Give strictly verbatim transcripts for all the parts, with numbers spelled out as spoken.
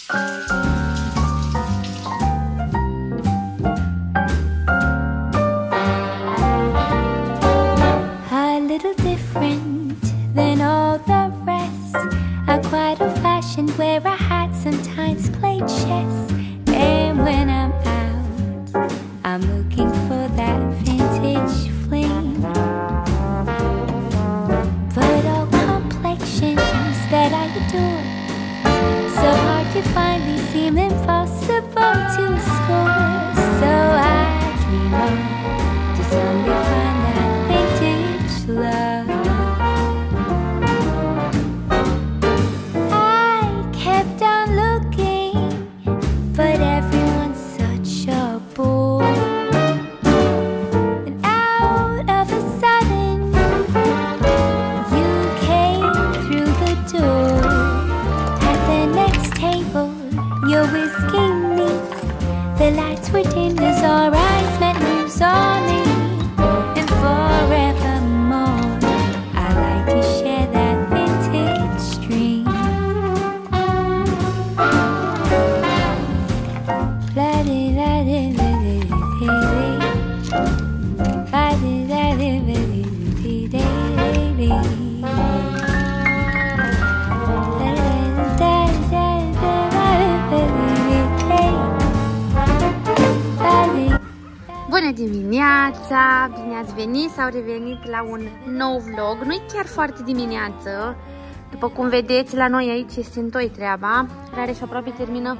A little different than all the rest. I'm quite old-fashioned where I had sometimes played chess. And when I'm out, I'm looking for that vintage fling. But all complexions that I adore, so hard to find, they seem impossible to score. So I dream on to someday find that vintage love. I kept on looking, but everyone's such a bore. And out of a sudden, you came through the door. At the next table, you're whisking me. The lights were dim as our eyes met, and you saw me. And forevermore, I like to share that vintage dream. Bună dimineața! Bine ați venit sau revenit la un nou vlog. Nu-i chiar foarte dimineață. După cum vedeți, la noi aici este întoi treaba. Rareș aproape termină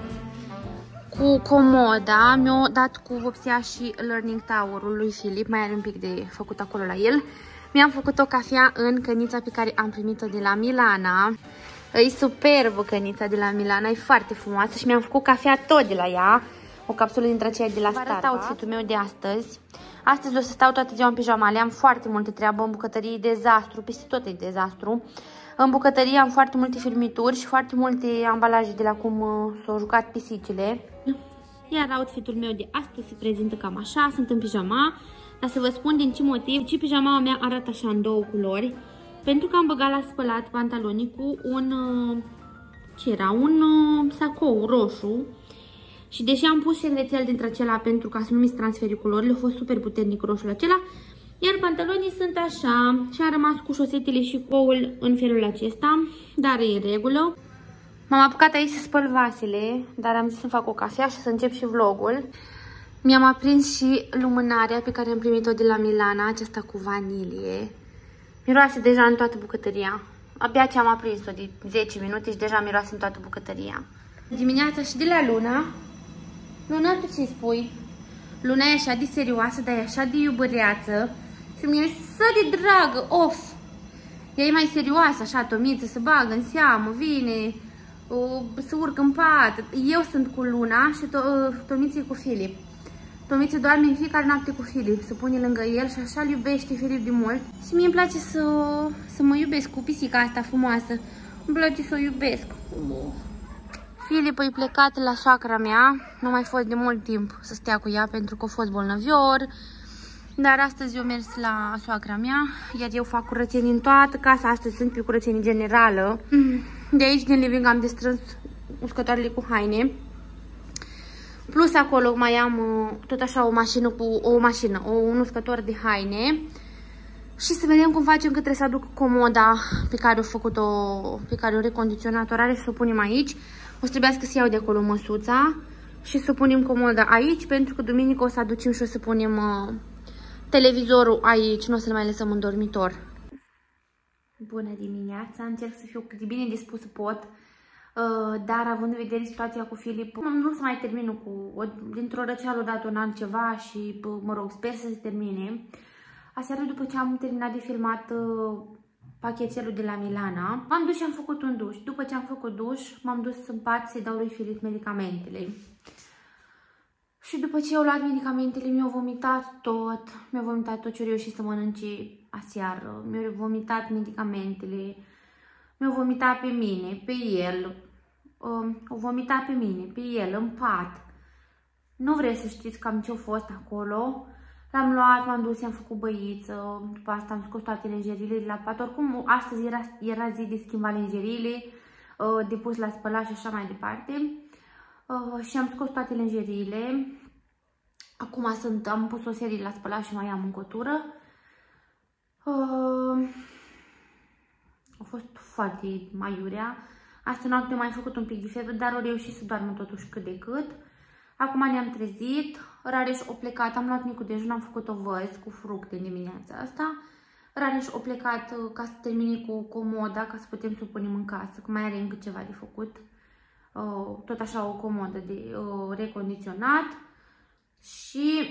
cu comoda. Mi-a dat cu vopsea și Learning Tower-ul lui Filip. Mai are un pic de făcut acolo la el. Mi-am făcut o cafea în cănița pe care am primit-o de la Milana. E superbă cănița de la Milana, e foarte frumoasă și mi-am făcut cafea tot de la ea. O capsulă dintre aceea de la Starbucks. Vă arăt outfit-ul meu de astăzi. Astăzi o să stau toată ziua în pijamale. Am foarte multe treabă în bucătărie, e dezastru, peste tot e dezastru. În bucătărie am foarte multe firmituri și foarte multe ambalaje de la cum uh, s-au jucat pisicile. Iar outfit-ul meu de astăzi se prezintă cam așa. Sunt în pijama, dar să vă spun din ce motiv. Ce pijama mea arată așa în două culori. Pentru că am băgat la spălat pantalonii cu un, uh, ce era, un uh, sacou roșu. Și deși am pus șervețel dintre acela pentru ca să nu mi se transfere culorile, a fost super puternic roșul acela. Iar pantalonii sunt așa și am rămas cu șosetele și coul în felul acesta, dar e în regulă. M-am apucat aici să spăl vasele, dar am zis să-mi fac o cafea și să încep și vlogul. Mi-am aprins și lumânarea pe care am primit-o de la Milana, aceasta cu vanilie. Miroase deja în toată bucătăria. Abia ce am aprins-o de zece minute și deja miroase în toată bucătăria. Dimineața și de la Luna. Luna, tu ce spui? Luna e așa de serioasă, dar e așa de iubăreață. Și mi-e așa de dragă, of! Ea e mai serioasă, așa, Tomiță, se bagă în seamă, vine, o, se urcă în pat. Eu sunt cu Luna și to, Tomiță e cu Filip. Tomiță doarme în fiecare noapte cu Filip, se pune lângă el și așa îl iubește Filip de mult. Și mie îmi place să, să mă iubesc cu pisica asta frumoasă. Îmi place să o iubesc. Filip e plecat la soacra mea, nu mai fost de mult timp să stea cu ea pentru că a fost bolnăvior. Dar astăzi eu mers la soacra mea, iar eu fac curățenii în toată casa, astăzi sunt pe curățenii generală. De aici, din living, am destrâns uscătoarele cu haine. Plus acolo mai am tot așa o mașină cu o mașină, o, un uscător de haine. Și să vedem cum facem, că trebuie să aduc comoda pe care o făcut-o, pe care o recondiționat orare și să o punem aici. O să trebuiască să iau de acolo măsuța și să punem comoda aici, pentru că duminică o să aducem și o să punem uh, televizorul aici, nu o să-l mai lăsăm în dormitor. Bună dimineața, încerc să fiu cât de bine dispus pot, uh, dar având în vedere situația cu Filip, nu să mai termin cu, dintr-o răceală odată un an ceva și, mă rog, sper să se termine. Aseară, după ce am terminat de filmat uh, pachetelul de la Milana, m-am dus și am făcut un duș. După ce am făcut duș, m-am dus în pat să-i dau lui Filip medicamentele. Și după ce eu luat medicamentele, mi-au vomitat tot. Mi-au vomitat tot ce eu și să mănânce aseară. Mi-au vomitat medicamentele. Mi-au vomitat pe mine, pe el. Um, au vomitat pe mine, pe el, în pat. Nu vreți să știți cam ce a fost acolo. L-am luat, m-am dus, i-am făcut băiță, după asta am scos toate lenjerile de la pat. Oricum, astăzi era, era zi de schimbat lenjerile, de pus la spălat și așa mai departe. uh, și am scos toate lenjeriile. Acum sunt, am pus o serie la spălat și mai am în cotură. Uh, a fost foarte maiurea. Astă noapte am mai făcut un pic de febră, dar au reușit să doarmă totuși cât de cât. Acum ne-am trezit, Rareș a plecat, am luat micul dejun, am făcut o văz cu fructe în dimineața asta. Rareș a plecat ca să termine cu comoda, ca să putem să o punem în casă, că mai are încă ceva de făcut. Uh, tot așa o comodă de uh, recondiționat. Și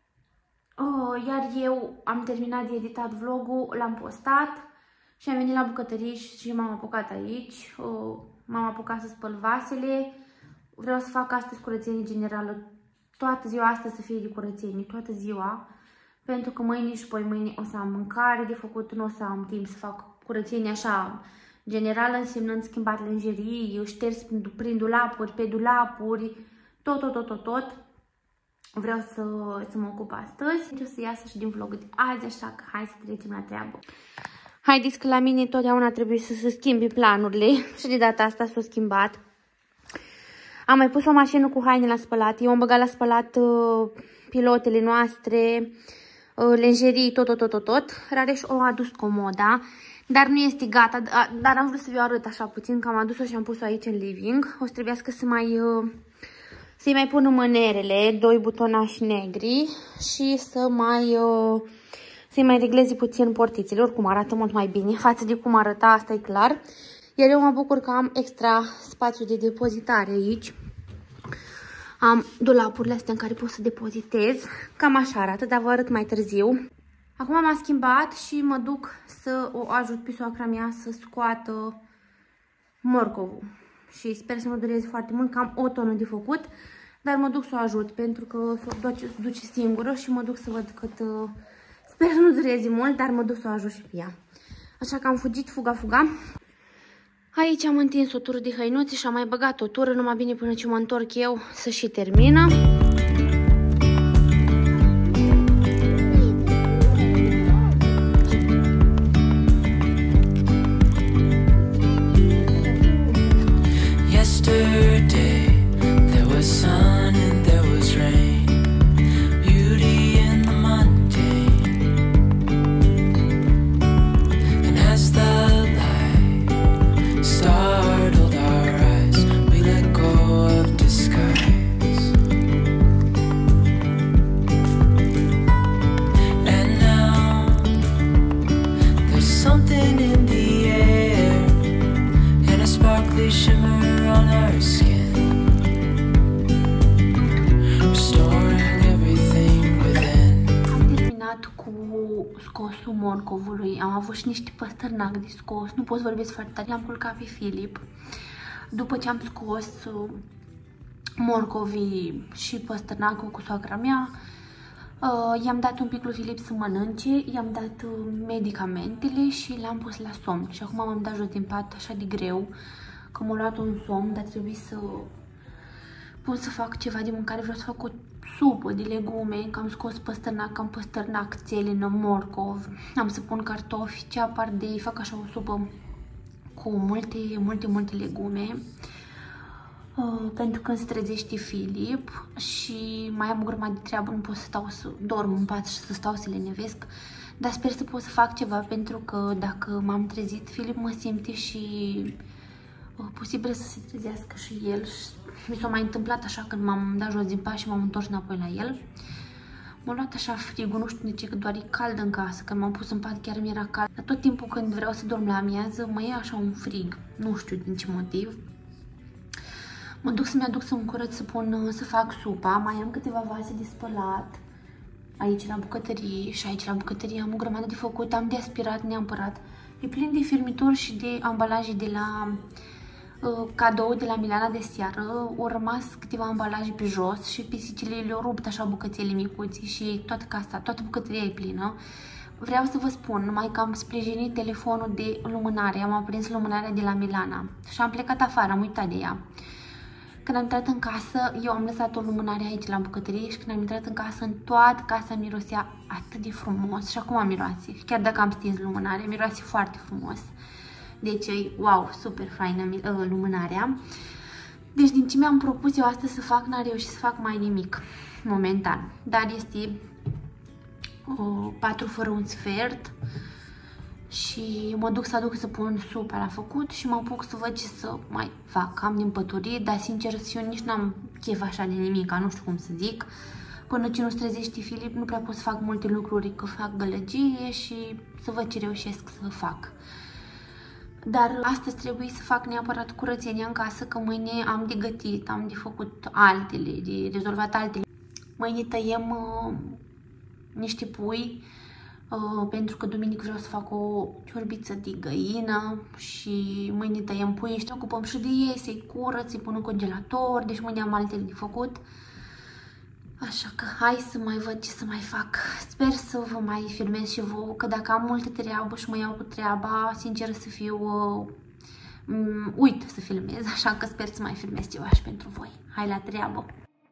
uh, iar eu am terminat de editat vlogul, l-am postat și am venit la bucătărie și m-am apucat aici. Uh, m-am apucat să spăl vasele. Vreau să fac astăzi curățenie generală. Toată ziua asta să fie de curățenie, toată ziua. Pentru că mâine și poi mâine o să am mâncare de făcut, nu o să am timp să fac curățenie așa generală, însemnând schimbat lenjerii, șters prin dulapuri, pe dulapuri, tot, tot, tot, tot, tot. Vreau să, să mă ocup astăzi. Deci o să iasă și din vlogul de azi, așa că hai să trecem la treabă. Haideți că la mine totdeauna trebuie să se schimbi planurile și de data asta s-a schimbat. Am mai pus o mașină cu haine la spălat. Eu am băgat la spălat uh, pilotele noastre, uh, lenjerii, tot, tot, tot, tot, tot. Rareș o adus comoda, dar nu este gata. Dar am vrut să vi-o arăt așa puțin, că am adus-o și am pus-o aici în living. O să trebuiască să mai... Uh, să-i mai pun mânerele, doi butonași negri și să mai... Uh, să-i mai regleze puțin portițele. Oricum arată mult mai bine față de cum arăta, asta e clar. Iar eu mă bucur că am extra spațiu de depozitare aici. Am dulapurile astea în care pot să depozitez. Cam așa arată, dar vă arăt mai târziu. Acum m-am schimbat și mă duc să o ajut pe soacra mea să scoată morcovul. Și sper să mă dureze foarte mult, că am o tonă de făcut. Dar mă duc să o ajut pentru că se duce singură și mă duc să văd cât... Uh, sper să nu dureze mult, dar mă duc să o ajut și pe ea. Așa că am fugit, fuga, fuga. Aici am întins o tură de hăinuțe și am mai băgat o tură, numai bine până ce mă întorc eu să și termină. Scosul morcovului, am avut și niște păstărnac de scos, nu pot vorbi foarte tare, l-am culcat pe Filip. După ce am scos uh, morcovii și păstărnacul cu soacra mea, uh, i-am dat un pic lui Filip să mănânce, i-am dat uh, medicamentele și l-am pus la somn. Și acum m-am dat jos din pat așa de greu, că m-a luat un somn, dar trebuie să pun să fac ceva de mâncare, vreau să fac o supă de legume, că am scos păstărnac, am păstărnac, țelină, morcov, am să pun cartofi, ceapă, ardei, fac așa o supă cu multe, multe, multe legume, uh, pentru când se trezește Filip și mai am o grămadă de treabă, nu pot să stau să dorm în pat și să stau să le nevesc, dar sper să pot să fac ceva, pentru că dacă m-am trezit, Filip mă simte și uh, posibil să se trezească și el. Mi s-a mai întâmplat așa când m-am dat jos din pat și m-am întors înapoi la el. M-a luat așa frigul, nu știu de ce, că doar e cald în casă. Când m-am pus în pat chiar mi-era cald. Dar tot timpul când vreau să dorm la amiază, mă ia așa un frig. Nu știu din ce motiv. Mă duc să-mi aduc să-mi curăț, să pun, să fac supa. Mai am câteva vase de spălat aici la bucătărie și aici la bucătărie am o grămadă de făcut. Am de aspirat neapărat. E plin de firmituri și de ambalaje de la... cadou de la Milana de seară, au rămas câteva ambalaje pe jos și pisicile le-au rupt așa bucățele micuții și toată casa, toată bucătăria e plină. Vreau să vă spun numai că am sprijinit telefonul de lumânare, am aprins lumânarea de la Milana și am plecat afară, am uitat de ea. Când am intrat în casă, eu am lăsat o lumânare aici la bucătărie și când am intrat în casă, în toată casa mirosea atât de frumos și acum miroase, chiar dacă am stins lumânarea, miroase foarte frumos. Deci, wow, super faină uh, lumânarea. Deci din ce mi-am propus eu astăzi să fac, n-am reușit să fac mai nimic momentan. Dar este uh, patru fără un sfert și mă duc să aduc să pun supa la făcut și mă apuc să văd ce să mai fac. Am din păturit, dar sincer să fiu, nici n-am chef așa de nimic, nu știu cum să zic. Până ce nu-ți trezești Filip, nu prea pot să fac multe lucruri, că fac gălăgie și să văd ce reușesc să fac. Dar astăzi trebuie să fac neapărat curățenia în casă, că mâine am de gătit, am de făcut altele, de rezolvat altele. Mâine tăiem uh, niște pui, uh, pentru că duminică vreau să fac o ciorbiță de găină și mâine tăiem pui și ne ocupăm și de ei, să-i curăț, să-i pun în congelator, deci mâine am altele de făcut. Așa că hai să mai văd ce să mai fac. Sper să vă mai filmez și vouă, că dacă am multă treabă și mă iau cu treaba, sincer să fiu, uh, uit să filmez, așa că sper să mai filmez ceva și pentru voi. Hai la treabă!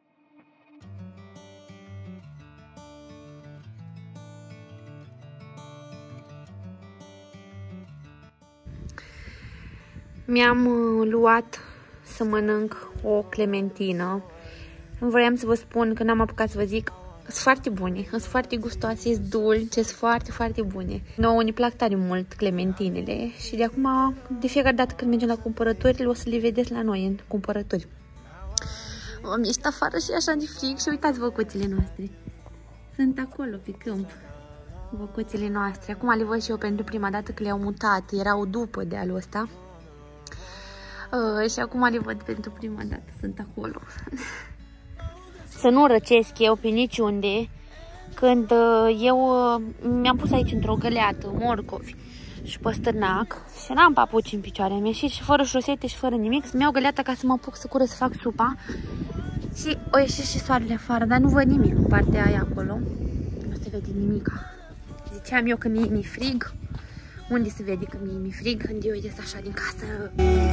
Mi-am uh, luat să mănânc o clementină. Vreau să vă spun că n-am apucat să vă zic, sunt foarte bune, sunt foarte gustoase, sunt dulce, sunt foarte, foarte bune. Nouă ne plac tare mult clementinele și de acum, de fiecare dată când mergem la cumpărături, o să le vedeți la noi în cumpărături. Am ieșit afară și așa de frig și uitați văcuțele noastre. Sunt acolo, pe câmp, văcuțele noastre. Acum le văd și eu pentru prima dată că le-au mutat, erau după dealul ăsta. Uh, și acum le văd pentru prima dată, sunt acolo. Să nu răcesc eu pe niciunde, când eu mi-am pus aici într-o găleată morcovi și păstârnac și n-am papuci în picioare, am ieșit și fără șosete și fără nimic, să-mi iau găleata ca să mă apuc să curăț, să fac supa și o ieșit și soarele afară, dar nu văd nimic în partea aia acolo, nu se vede nimica. Ziceam eu că mie mi-e frig, unde se vede că mie mi-e frig când eu ies așa din casă?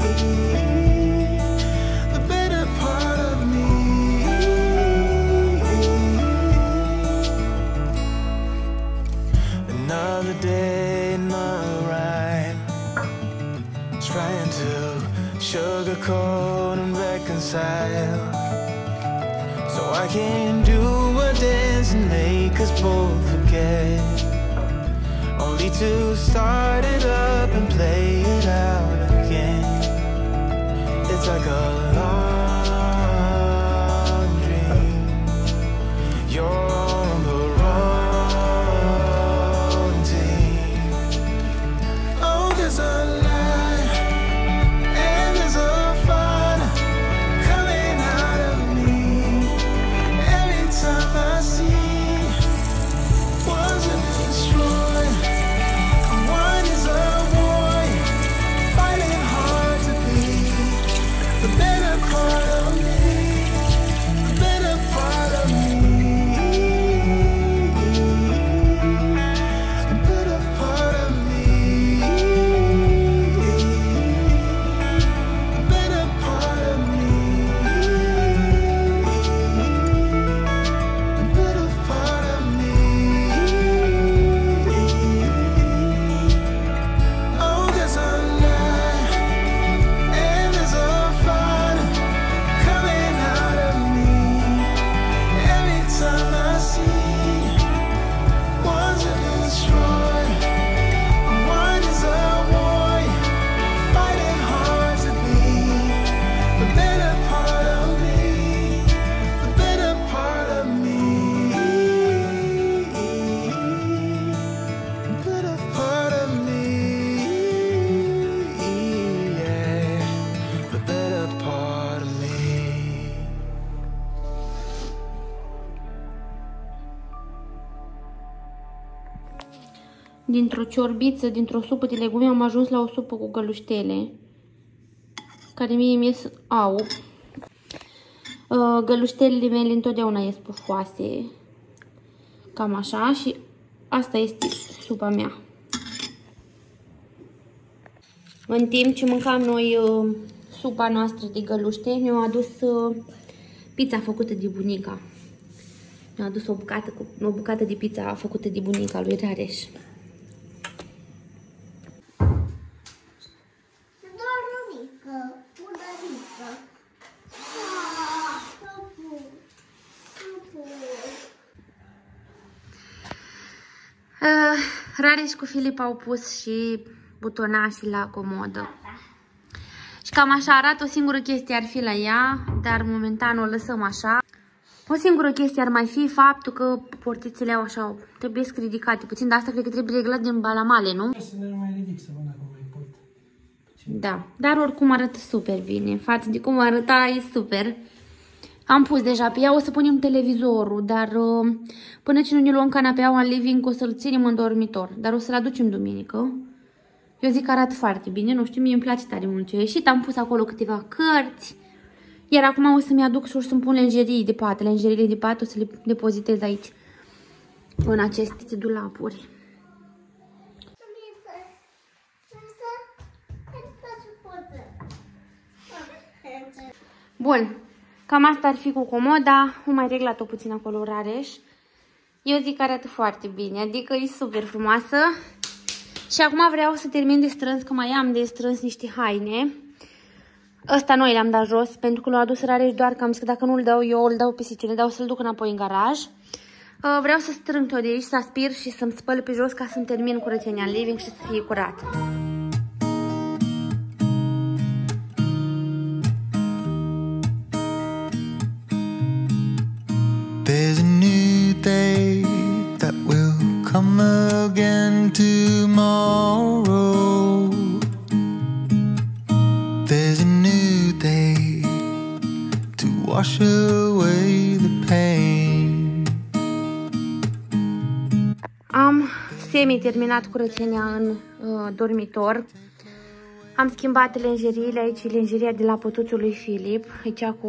Another day, another rhyme, trying to sugarcoat and reconcile, so I can do a dance and make us both forget, only to start it up and play it out again. It's like a long dream, you're on the Dintr-o ciorbiță, dintr-o supă de legume, am ajuns la o supă cu găluștele, care mie mi ies au. Găluștelele mele întotdeauna ies pufoase, cam așa, și asta este supa mea. În timp ce mâncam noi supa noastră de găluște, mi-au adus pizza făcută de bunica. Mi-a adus o bucată, cu, o bucată de pizza făcută de bunica lui Rareș. Rareș cu Filip au pus și butonașii la comodă. Și cam așa arată. O singură chestie ar fi la ea, dar momentan o lăsăm așa. O singură chestie ar mai fi faptul că portițele au așa, trebuie să ridicate puțin, dar asta cred că trebuie reglat din balamale, nu? Să ne mai ridic să văd dacă mai pot. Da, dar oricum arată super bine. Față de cum arăta, e super. Am pus deja pe ea, o să punem televizorul, dar uh, până ce nu ne luăm canapeaua în living, o să-l ținem în dormitor. Dar o să-l aducem duminică. Eu zic că arată foarte bine, nu știu, mie îmi place tare mult ce a ieșit. Am pus acolo câteva cărți. Iar acum o să-mi aduc și o să-mi pun lenjerii de pat. Lenjeriile de pat o să le depozitez aici, în aceste dulapuri. Bun, cam asta ar fi cu comoda. Am mai reglat-o puțin acolo, Rareș. Eu zic că arată foarte bine, adică e super frumoasă. Și acum vreau să termin de strâns, că mai am de strâns niște haine. Ăsta noi le-am dat jos, pentru că l-a adus Rareș, doar că am zis că dacă nu îl dau eu, îl dau pisicile, dau să-l duc înapoi în garaj. Vreau să strâng tot de aici, să aspir și să-mi spăl pe jos ca să-mi termin curățenia în living și să fie curat. There's a new day that will come again tomorrow. There's a new day to wash away the pain. Am semi-terminat curățenia în uh, dormitor. Am schimbat lenjeriile, aici lenjeria de la pătuțul lui Filip, aici cu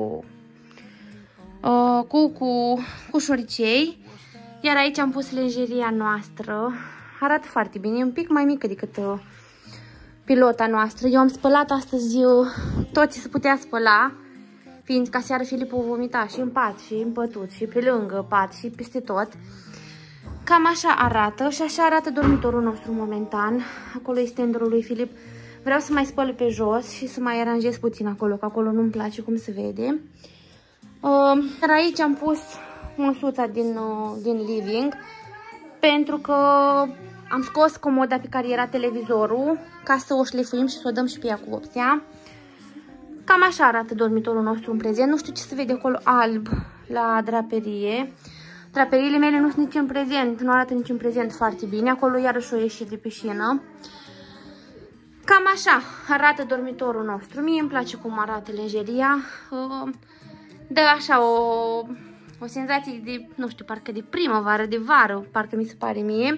uh, cu, cu, cu șoricei. Iar aici am pus lenjeria noastră. Arată foarte bine, e un pic mai mică decât uh, pilota noastră. Eu am spălat astăzi uh, tot ce se putea spăla, fiindcă aseară Filip o vomita și în pat, și în pătut, și pe lângă pat, și peste tot. Cam așa arată și așa arată dormitorul nostru momentan. Acolo e standul lui Filip. Vreau să mai spăl pe jos și să mai aranjez puțin acolo, că acolo nu-mi place cum se vede. Uh, Iar aici am pus măsuța din, uh, din living, pentru că am scos comoda pe care era televizorul, ca să o șlefuim și să o dăm și pe ea cu vopsea. Cam așa arată dormitorul nostru în prezent. Nu știu ce se vede acolo alb la draperie. Draperiile mele nu sunt nici în prezent, nu arată nici în prezent foarte bine. Acolo iarăși o ieșit de piscină. Cam așa arată dormitorul nostru. Mie îmi place cum arată lenjeria. Dă așa o, o senzație de, nu știu, parcă de primăvară, de vară, parcă mi se pare mie.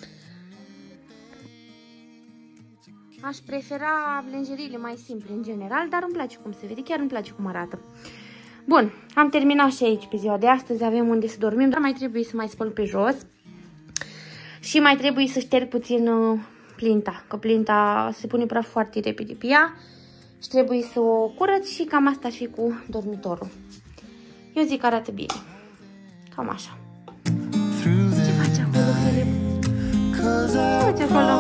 Aș prefera lenjeriile mai simple în general, dar îmi place cum se vede, chiar îmi place cum arată. Bun, am terminat și aici pe ziua de astăzi, avem unde să dormim, dar mai trebuie să mai spăl pe jos. Și mai trebuie să șterg puțin uh, plinta, că plinta se pune praf foarte repede pe ea. Și trebuie să o curăț și cam asta ar fi cu dormitorul. Eu zic că arată bine. Cam așa. Ce faci acolo, Filip? Ce faci acolo?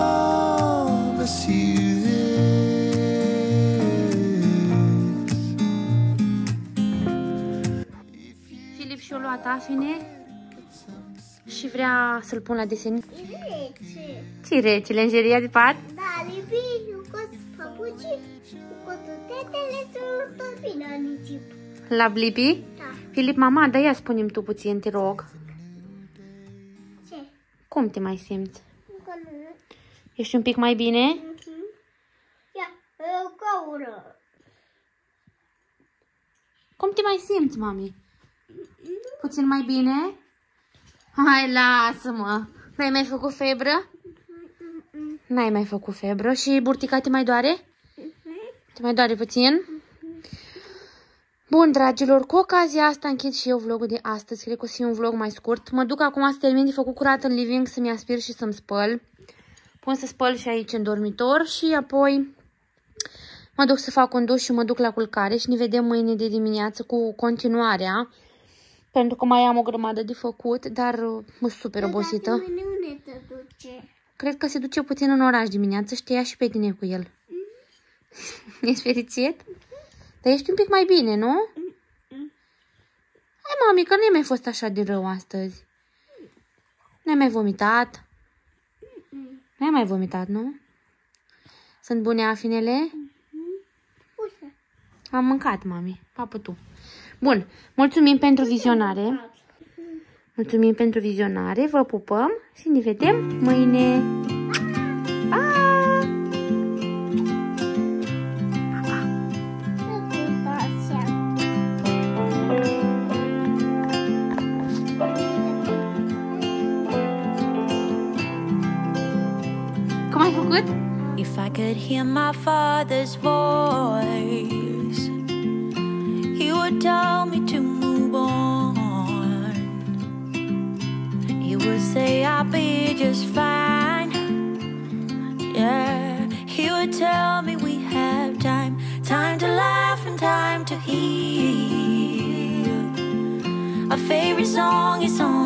Filip și-o luat afine și vrea să-l pun la desen. Ce rece? Lenjeria de pat? Da, lipi, eu cu papuci, cu tetele sunt tot bine în nisip. La Blippi? Da. Filip, mama, da, ia spune-mi tu puțin, te rog. Ce? Cum te mai simți? Încă nu. Ești un pic mai bine? Mhm. Ia, eu caură. Cum te mai simți, mami? Puțin mai bine? Hai, lasă-mă! N-ai mai făcut febră? N-ai mai făcut febră? Și burtica te mai doare? Te mai doare puțin? Bun, dragilor, cu ocazia asta închid și eu vlogul de astăzi. Cred că o să fie un vlog mai scurt. Mă duc acum să termin de făcut curat în living, să-mi aspir și să-mi spăl. Pun să spăl și aici în dormitor și apoi mă duc să fac un duș și mă duc la culcare și ne vedem mâine de dimineață cu continuarea. Pentru că mai am o grămadă de făcut, dar mă super obosită. Dar mâine unde te duce? Cred că se duce puțin în oraș dimineață și te ia și pe tine cu el. Mm-hmm. Ești fericit? Dar ești un pic mai bine, nu? Mm-mm. Hai, mami, că nu ai mai fost așa de rău astăzi. Nu ai mai vomitat? N-ai mai vomitat, nu? Sunt bune afinele? Ușa. Am mâncat, mami. Papă tu. Bun. Mulțumim pentru vizionare. Mulțumim pentru vizionare. Vă pupăm și ne vedem mâine. Pa! Cum ai făcut? If I could hear my father's voice, he would tell me to move on. He would say I'll be just fine. Yeah, he would tell me we have time, time to laugh and time to heal. Our favorite song is on